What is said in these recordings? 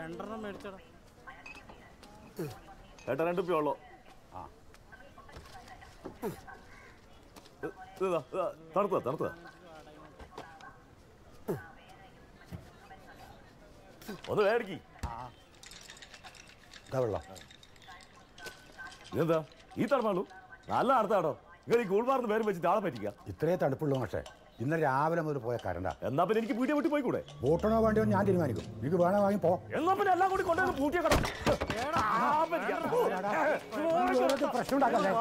രണ്ടെണ്ണം മേടിച്ചടാ. ഏട്ടാ 2 രൂപ ഉള്ളോ? ആ തണുത്ത ഒന്ന് മേടിക്കി. ഇതെന്താ ഈ തണുപ്പാളൂ? നല്ല അടുത്താടോ. നിങ്ങൾ ഈ കൂൾമാർന്ന് പേരും വെച്ചിട്ട് ആളെ പറ്റിക്കുക. ഇത്രേ തണുപ്പുള്ളൂ പക്ഷേ ഇന്നലെ രാവിലെ മുതൽ പോയ കരണ്ട. എന്നാ പിന്നെ എനിക്ക് പൂട്ടിയെ വിട്ട് പോയിക്കൂടെ? ബോട്ടണോ വേണ്ടിയോ ഞാൻ തീരുമാനിക്കും. എനിക്ക് വേണോ വാങ്ങി പോ. എന്നാ പിന്നെ എല്ലാം കൂടി കൊണ്ടുവന്ന് പൂട്ടിയെ കട പ്രശ്നം ഉണ്ടാക്കല്ലേ.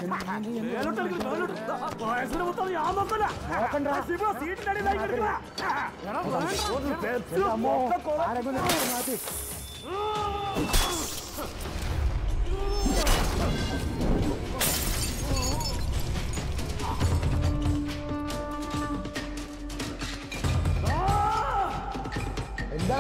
എന്താ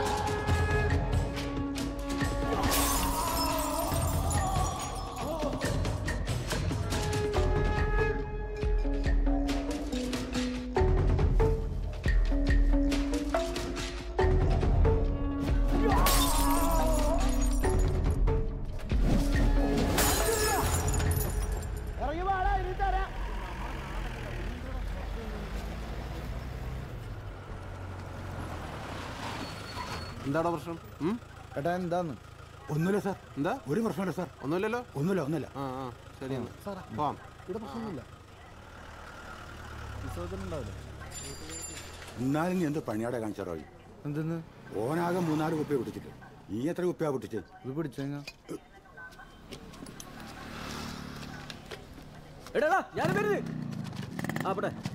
എന്താടാ പ്രശ്നം? ഏട്ടാ എന്താന്ന്? ഒന്നുമില്ല സാർ. എന്താ? ഒരു പ്രശ്നമില്ല സാർ. ഒന്നുമില്ലല്ലോ? ഒന്നുമില്ല. ആ ശരി പോവാം. ഇവിടെ പ്രശ്നമൊന്നുമില്ല. എന്നാലും നീ എന്ത് പണിയാടെ കാണിച്ചാറോ? എന്തെന്ന്? ഓനാകെ 3-4 കുപ്പിയെ പിടിച്ചിട്ട് നീ എത്ര കുപ്പിയാ പൊട്ടിച്ച്? ഇത് പിടിച്ചേങ്ങ എടാ ഞാൻ വരുന്നത്. ആ